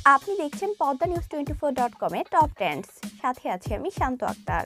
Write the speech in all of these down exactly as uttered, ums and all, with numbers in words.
আপনি দেখছেন Padma news twenty four dot com এর টপ ট্রেন্ডস। সাথে আছি আমি শান্ত আক্তার।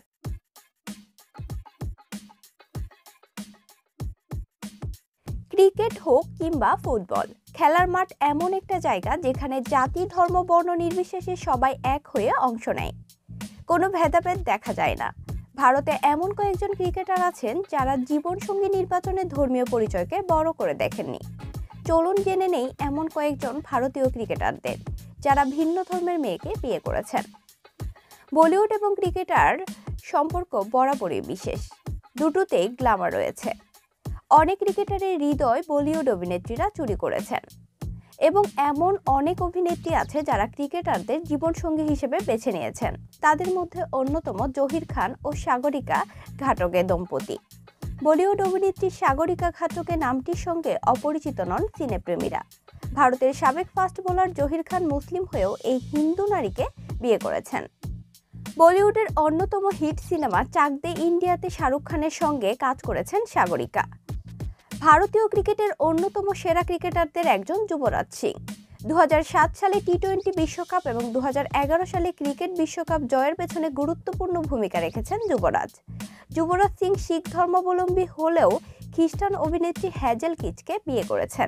ক্রিকেট হোক কিংবা ফুটবল, খেলার মাঠ এমন একটা জায়গা যেখানে জাতি, ধর্ম, বর্ণ নির্বিশেষে সবাই এক হয়ে অংশ নেয়। কোনো ভেদাভেদ দেখা যায় না। ভারতে এমন কয়েকজন ক্রিকেটার আছেন যারা জীবনসঙ্গী নির্বাচনে ধর্মীয় পরিচয়কে বড় করে দেখেননি। চলুন জেনে নেই এমন কয়েকজন ভারতীয় ক্রিকেটারদের যারা ভিন্ন ধর্মের মেয়েকে বিয়ে করেছেন। বলিউড এবং ক্রিকেটার সম্পর্ক বরাবরই বিশেষ, দুটোতেই গ্ল্যামার রয়েছে। অনেক ক্রিকেটারের হৃদয় বলিউড অভিনেত্রীরা চুরি করেছেন এবং এমন অনেক অভিনেত্রী আছে যারা ক্রিকেটারদের জীবনসঙ্গী হিসেবে বেছে নিয়েছেন। তাদের মধ্যে অন্যতম জহির খান ও সাগরিকা ঘাটগে দম্পতি। বলিউড অভিনেত্রী সাগরিকা ঘাটগে নামটির সঙ্গে অপরিচিত নন সিনেপ্রেমীরা। ভারতের সাবেক ফাস্ট বোলার জহির খান মুসলিম হয়েও এই হিন্দু নারীকে বিয়ে করেছেন। বলিউডের অন্যতম হিট সিনেমা চাক দে ইন্ডিয়াতে শাহরুখ খানের সঙ্গে কাজ করেছেন সাগরিকা। ভারতীয় ক্রিকেটের অন্যতম সেরা ক্রিকেটারদের একজন যুবরাজ সিং। দু হাজার সাত সালে টি টোয়েন্টি বিশ্বকাপ এবং দু হাজার এগারো সালে ক্রিকেট বিশ্বকাপ জয়ের পেছনে গুরুত্বপূর্ণ ভূমিকা রেখেছেন যুবরাজ। যুবরাজ সিং শিখ ধর্মাবলম্বী হলেও খ্রিস্টান অভিনেত্রী হ্যাজেল কিচকে বিয়ে করেছেন।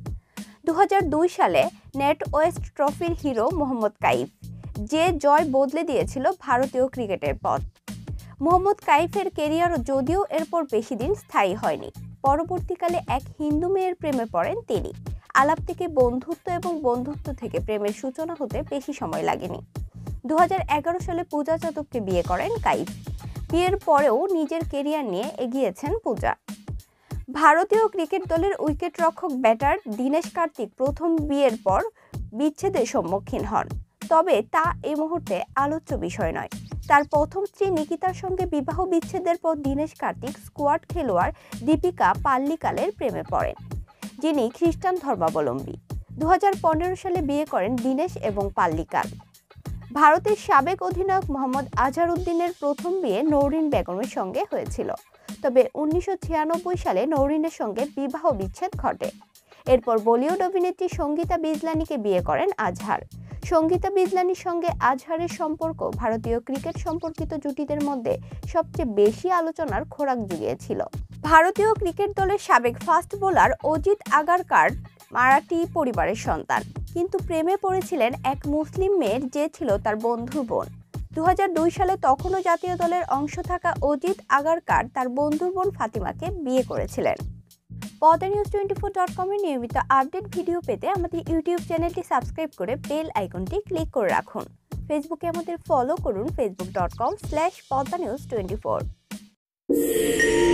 দু হাজার দুই সালে নেট ওয়েস্ট ট্রফির হিরো মোহাম্মদ কাইফ, যে জয় বদলে দিয়েছিল ভারতীয় ক্রিকেটের পথ। মোহাম্মদ কাইফের কেরিয়ার যদিও এরপর বেশি দিন স্থায়ী হয়নি। পরবর্তীকালে এক হিন্দু মেয়ের প্রেমে পড়েন তিনি। আলাপ থেকে বন্ধুত্ব এবং বন্ধুত্ব থেকে প্রেমের সূচনা হতে বেশি সময় লাগেনি। দু হাজার এগারো সালে পূজা যাদবকে বিয়ে করেন কাইফ। বিয়ের পরেও নিজের কেরিয়ার নিয়ে এগিয়েছেন পূজা। ভারতীয় ক্রিকেট দলের উইকেটরক্ষক ব্যাটার দীনেশ কার্তিক প্রথম বিয়ের পর বিচ্ছেদের সম্মুখীন হন, তবে তা এই মুহূর্তে আলোচ্য বিষয় নয়। তার প্রথম স্ত্রী নিকিতার সঙ্গে বিবাহ বিচ্ছেদের পর দীনেশ কার্তিক স্কোয়াড খেলোয়াড় দীপিকা পাল্লিকালের প্রেমে পড়েন, যিনি খ্রিস্টান ধর্মাবলম্বী। দু হাজার পনেরো সালে বিয়ে করেন দীনেশ এবং পাল্লিকাল। ভারতের সাবেক অধিনায়ক মোহাম্মদ আজহারউদ্দিনের প্রথম বিয়ে নওরিন বেগমের সঙ্গে হয়েছিল, তবে উনিশশো ছিয়ানব্বই সালে নওরিনের সঙ্গে বিবাহ বিচ্ছেদ ঘটে। এরপর বলিউড অভিনেত্রী সঙ্গীতা বিজলানিকে বিয়ে করেন আজহার। সঙ্গীতা বিজলানির সঙ্গে আজহারের সম্পর্ক ভারতীয় ক্রিকেট সম্পর্কিত জুটিদের মধ্যে সবচেয়ে বেশি আলোচনার খোরাক জুগিয়েছিল। ভারতীয় ক্রিকেট দলের সাবেক ফাস্ট বোলার অজিত আগারকার মারাঠি পরিবারের সন্তান, কিন্তু প্রেমে পড়েছিলেন এক মুসলিম মেয়ের, যে ছিল তার বন্ধুর বোন। দু হাজার দুই সালে তখনও জাতীয় দলের অংশ থাকা অজিত আগারকার তার বন্ধুর বোন ফাতিমাকে বিয়ে করেছিলেন। Padma news twenty four dot com এর নিয়মিত আপডেট ভিডিও পেতে আমাদের ইউটিউব চ্যানেলটি সাবস্ক্রাইব করে বেল আইকনটি ক্লিক করে রাখুন। ফেসবুকে আমাদের ফলো করুন Facebook dot com slash Padma news twenty four.